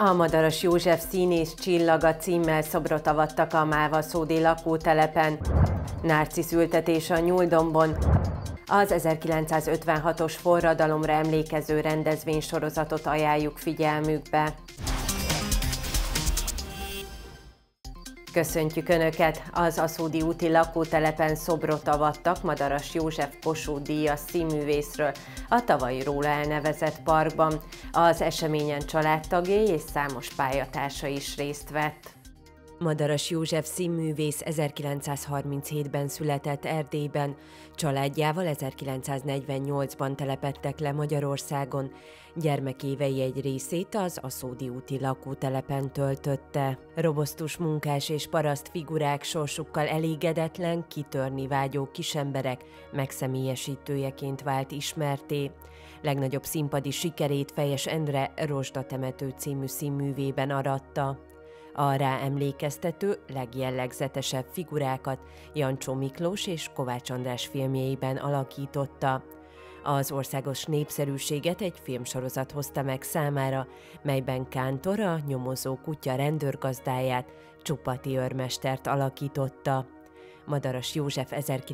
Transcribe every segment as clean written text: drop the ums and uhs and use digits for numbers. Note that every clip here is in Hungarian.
A Madaras József Színész csillaga címmel szobrot avattak a mávaszódi lakótelepen. Nárcisz ültetés a Nyúldombon. Az 1956-os forradalomra emlékező rendezvénysorozatot ajánljuk figyelmükbe. Köszöntjük Önöket! Az Aszódi úti lakótelepen szobrot avattak Madaras József Kossuth-díjas színművészről a tavaly róla elnevezett parkban. Az eseményen családtagjai és számos pályatársa is részt vett. Madaras József színművész 1937-ben született Erdélyben, családjával 1948-ban telepedtek le Magyarországon. Gyermekévei egy részét az Aszódi úti lakótelepen töltötte. Robosztus munkás és paraszt figurák sorsukkal elégedetlen, kitörni vágyó kisemberek megszemélyesítőjeként vált ismertté. Legnagyobb színpadi sikerét Fejes Endre Rozsdatemető című színművében aratta. A rá emlékeztető, legjellegzetesebb figurákat Jancsó Miklós és Kovács András filmjeiben alakította. Az országos népszerűséget egy filmsorozat hozta meg számára, melyben Kántor a nyomozó kutya rendőrgazdáját, Csupati őrmestert alakította. Madaras József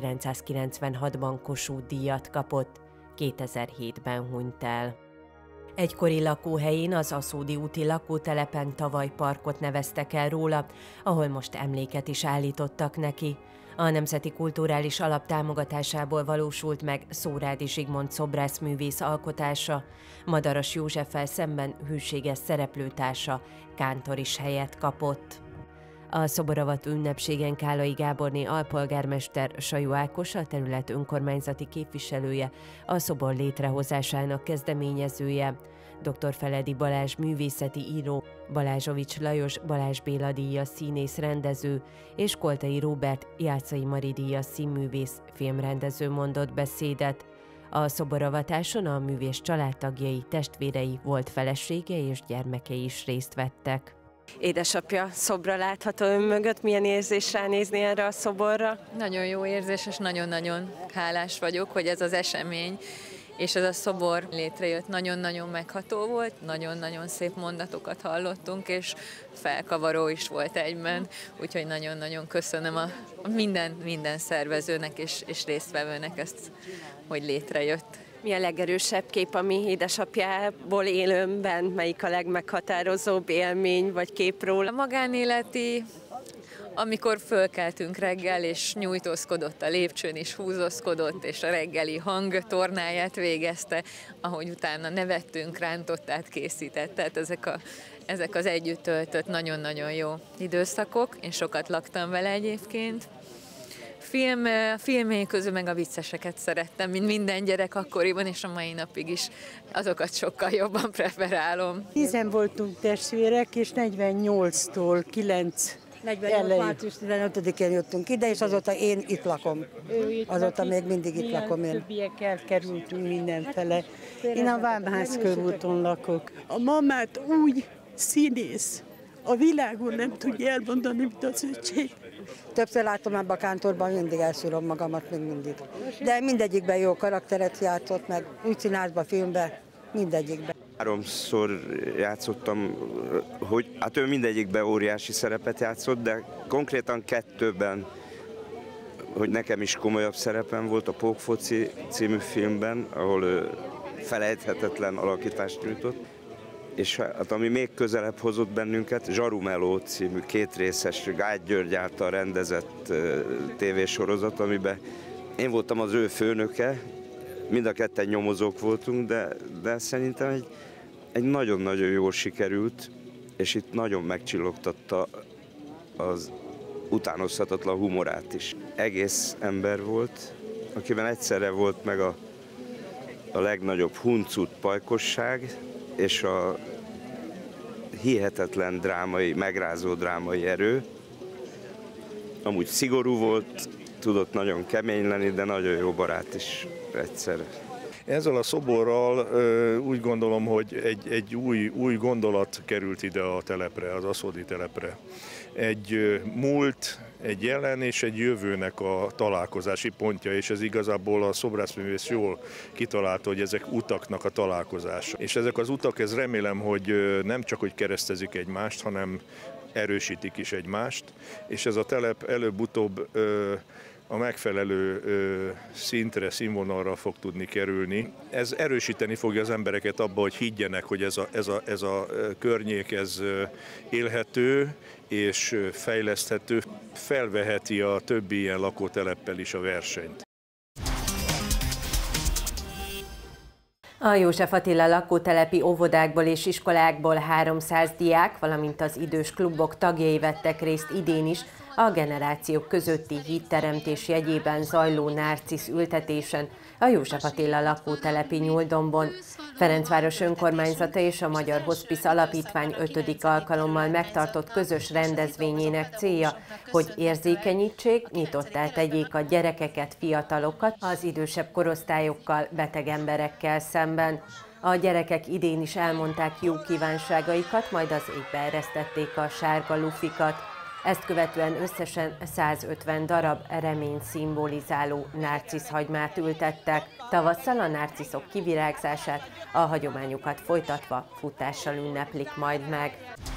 1996-ban Kossuth-díjat kapott, 2007-ben hunyt el. Egykori lakóhelyén, az Aszódi úti lakótelepen tavaly parkot neveztek el róla, ahol most emléket is állítottak neki. A Nemzeti Kulturális Alap támogatásából valósult meg Szórádi Zsigmond szobrászművész alkotása, Madaras Józseffel szemben hűséges szereplőtársa Kántor is helyet kapott. A szoboravató ünnepségen Kálai Gáborné alpolgármester, Sajó Ákos, a terület önkormányzati képviselője, a szobor létrehozásának kezdeményezője, dr. Feledi Balázs művészeti író, Balázsovics Lajos Balázs Béla díjas színész rendező és Koltai Róbert Jászai Mari díjas színművész filmrendező mondott beszédet. A szoboravatáson a művész családtagjai, testvérei, volt felesége és gyermekei is részt vettek. Édesapja szobra látható ön mögött, milyen érzés ránézni erre a szoborra? Nagyon jó érzés, és nagyon-nagyon hálás vagyok, hogy ez az esemény és ez a szobor létrejött. Nagyon-nagyon megható volt, nagyon-nagyon szép mondatokat hallottunk, és felkavaró is volt egyben, úgyhogy nagyon-nagyon köszönöm a minden szervezőnek és résztvevőnek ezt, hogy létrejött. Mi a legerősebb kép, ami édesapjából élőmben? Melyik a legmeghatározóbb élmény vagy kép róla? A magánéleti, amikor fölkeltünk reggel, és nyújtózkodott a lépcsőn, és húzózkodott, és a reggeli hangtornáját végezte, ahogy utána nevettünk, rántottát készített. Tehát ezek az együtt töltött nagyon-nagyon jó időszakok. Én sokat laktam vele egyébként. A filmjei közül meg a vicceseket szerettem, mint minden gyerek akkoriban, és a mai napig is azokat sokkal jobban preferálom. 10-en voltunk testvérek, és 48-tól 48 március 15-én jöttünk ide, és azóta én itt lakom. Azóta még mindig itt lakom én. Többiek elkerültünk mindenfele. Én a Vámház körúton lakok. A mamát úgy színész, a világon nem tudja elmondani, mint az öcsém. Többször látom ebben a Kántorban, mindig elszúrom magamat, még mindig. De mindegyikben jó karakteret játszott, meg úgy színházban, filmben, mindegyikben. 3-szor játszottam, hát ő mindegyikben óriási szerepet játszott, de konkrétan 2-ben, hogy nekem is komolyabb szerepem volt, a Pókfoci című filmben, ahol ő felejthetetlen alakítást nyújtott. És hát, ami még közelebb hozott bennünket, Zsarumeló című 2 részes Gágy György által rendezett tévésorozat, amiben én voltam az ő főnöke, mind a ketten nyomozók voltunk, de szerintem egy nagyon-nagyon jól sikerült, és itt nagyon megcsillogtatta az utánozhatatlan humorát is. Egész ember volt, akiben egyszerre volt meg a legnagyobb huncut pajkosság, és a hihetetlen drámai, megrázó drámai erő. Amúgy szigorú volt, tudott nagyon kemény lenni, de nagyon jó barát is egyszerre. Ezzel a szoborral úgy gondolom, hogy egy új gondolat került ide a telepre, az aszódi telepre. Egy múlt egy jelen és egy jövőnek a találkozási pontja, és ez igazából a szobrászművész jól kitalálta, hogy ezek utaknak a találkozása. És ezek az utak, ez remélem, hogy nem csak hogy keresztezik egymást, hanem erősítik is egymást, és ez a telep előbb-utóbb a megfelelő szintre, színvonalra fog tudni kerülni. Ez erősíteni fogja az embereket abba, hogy higgyenek, hogy ez a környék ez élhető és fejleszthető, felveheti a többi ilyen lakóteleppel is a versenyt. A József Attila lakótelepi óvodákból és iskolákból 300 diák, valamint az idős klubok tagjai vettek részt idén is a generációk közötti hídteremtés jegyében zajló nárcisz ültetésen a József Attila lakótelepi Nyúldombon. Ferencváros önkormányzata és a Magyar Hospice Alapítvány 5. alkalommal megtartott közös rendezvényének célja, hogy érzékenyítsék, nyitottá tegyék a gyerekeket, fiatalokat az idősebb korosztályokkal, beteg emberekkel szemben. A gyerekek idén is elmondták jó kívánságaikat, majd az égbe eresztették a sárga lufikat. Ezt követően összesen 150 darab reményt szimbolizáló nárciszhagymát ültettek. Tavasszal a nárciszok kivirágzását a hagyományokat folytatva futással ünneplik majd meg.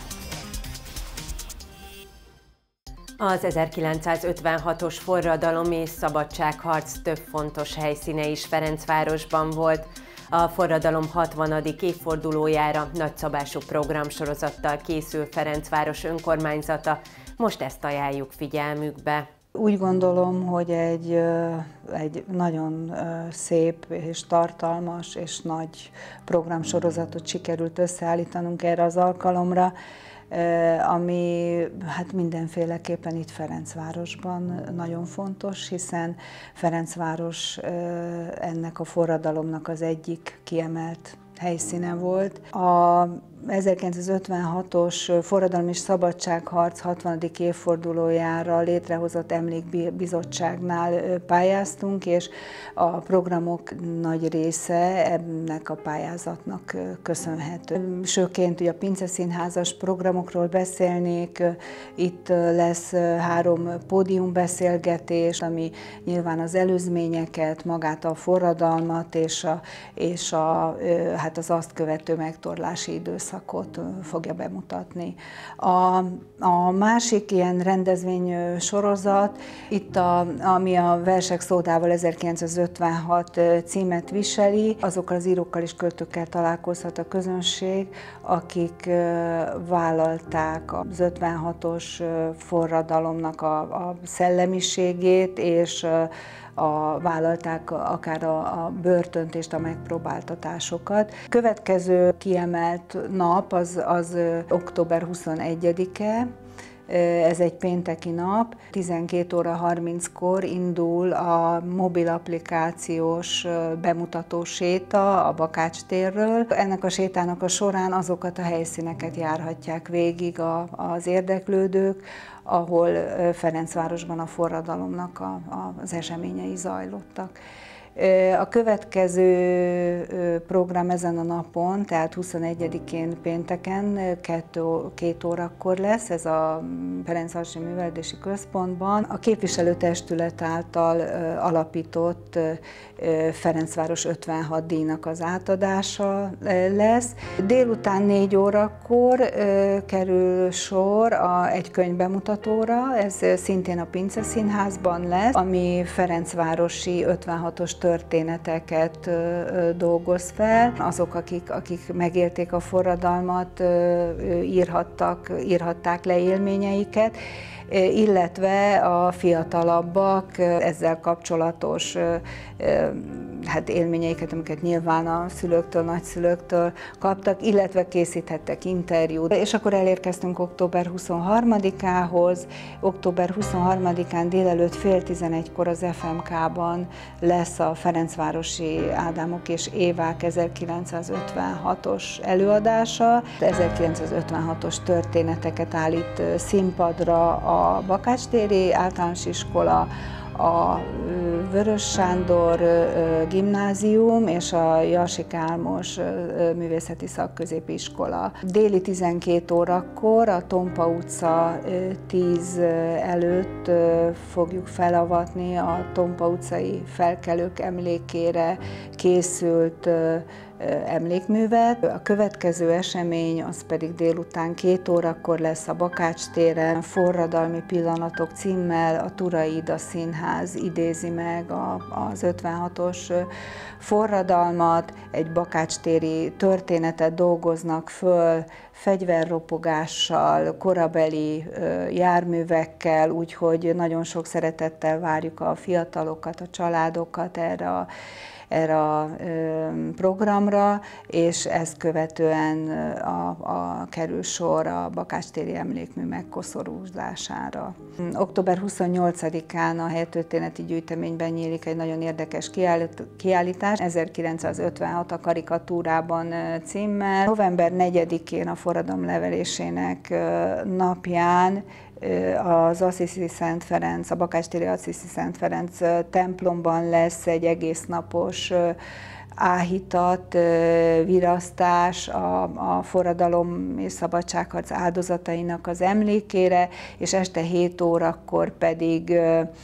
Az 1956-os forradalom és szabadságharc több fontos helyszíne is Ferencvárosban volt. A forradalom 60. évfordulójára nagyszabású programsorozattal készül Ferencváros önkormányzata. Most ezt ajánljuk figyelmükbe. Úgy gondolom, hogy egy nagyon szép és tartalmas és nagy programsorozatot sikerült összeállítanunk erre az alkalomra, ami hát mindenféleképpen itt Ferencvárosban nagyon fontos, hiszen Ferencváros ennek a forradalomnak az egyik kiemelt helyszíne volt. A 1956-os forradalom és szabadságharc 60. évfordulójára létrehozott emlékbizottságnál pályáztunk, és a programok nagy része ennek a pályázatnak köszönhető. Sőként ugye a pinceszínházas programokról beszélnék, itt lesz 3 pódiumbeszélgetés, ami nyilván az előzményeket, magát a forradalmat és hát az azt követő megtorlási időszakot fogja bemutatni. A másik ilyen rendezvény sorozat, itt ami a Versek szódával 1956 címet viseli, azokkal az írókkal és költőkkel találkozhat a közönség, akik vállalták az 56-os forradalomnak a szellemiségét, és vállalták akár a börtönt és a megpróbáltatásokat. Következő kiemelt nap az október 21-e, ez egy pénteki nap, 12 óra 30-kor indul a mobil applikációs bemutató séta a Bakács térről. Ennek a sétának a során azokat a helyszíneket járhatják végig az érdeklődők, ahol Ferencvárosban a forradalomnak az eseményei zajlottak. A következő program ezen a napon, tehát 21-én pénteken 2 órakor lesz, ez a Ferencvárosi Művelődési Központban. A képviselőtestület által alapított Ferencváros 56 díjnak az átadása lesz. Délután 4 órakor kerül sor egy könyvbemutatóra, ez szintén a Pinceszínházban lesz, ami ferencvárosi 56-os történeteket dolgoz fel. Azok, akik megélték a forradalmat, írhatták le élményeiket, illetve a fiatalabbak ezzel kapcsolatos élményeiket, amiket nyilván a szülőktől, nagyszülőktől kaptak, illetve készíthettek interjút. És akkor elérkeztünk október 23-ához. Október 23-án délelőtt 10:30-kor az FMK-ban lesz a Ferencvárosi Ádámok és Évák 1956-os előadása. 1956-os történeteket állít színpadra a Bakács téri általános iskola, a Vörös Sándor gimnázium és a Jasik Álmos művészeti szakközépiskola. Déli 12 órakor a Tompa utca 10 előtt fogjuk felavatni a Tompa utcai felkelők emlékére készült emlékművet. A következő esemény az pedig délután 2 órakor lesz a Bakács téren. Forradalmi pillanatok címmel a Turay Ida Színház idézi meg az 56-os forradalmat, egy bakácstéri történetet dolgoznak föl, fegyverropogással, korabeli járművekkel, úgyhogy nagyon sok szeretettel várjuk a fiatalokat, a családokat erre a programra, és ezt követően kerül sor a bakácstéri emlékmű megkoszorúzására. Október 28-án a Helytörténeti Gyűjteményben nyílik egy nagyon érdekes kiállítás, 1956 a karikatúrában címmel. November 4-én a forradalom leverésének napján az Assisi Szent Ferenc, a bakácstéri Assisi Szent Ferenc templomban lesz egy egésznapos áhítat, virasztás a forradalom és szabadságharc áldozatainak az emlékére, és este 7 órakor pedig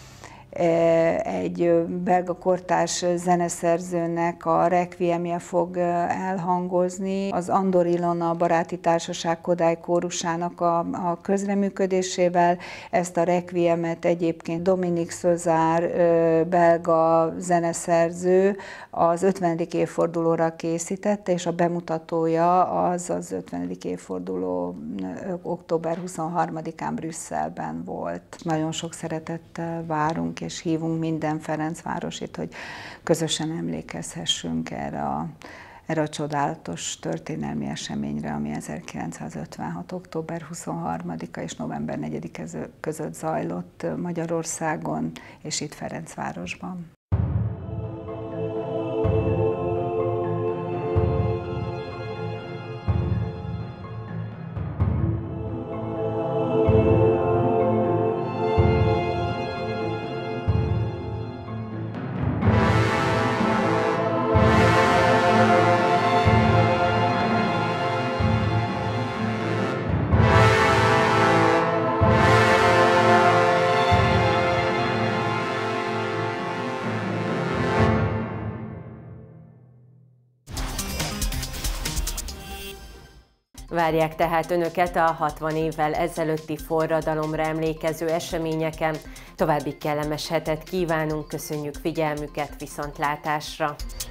egy belga kortárs zeneszerzőnek a requiemje fog elhangozni. Az Andor Ilona Baráti Társaság Kodály kórusának a közreműködésével. Ezt a requiemet egyébként Dominique Szözár belga zeneszerző az 50. évfordulóra készítette, és a bemutatója az 50. évforduló október 23-án Brüsszelben volt. Nagyon sok szeretettel várunk és hívunk minden ferencvárosit, hogy közösen emlékezhessünk erre a csodálatos történelmi eseményre, ami 1956. október 23-a és november 4-e között zajlott Magyarországon és itt Ferencvárosban. Várják tehát Önöket a 60 évvel ezelőtti forradalomra emlékező eseményeken. További kellemes hetet kívánunk, köszönjük figyelmüket, viszontlátásra!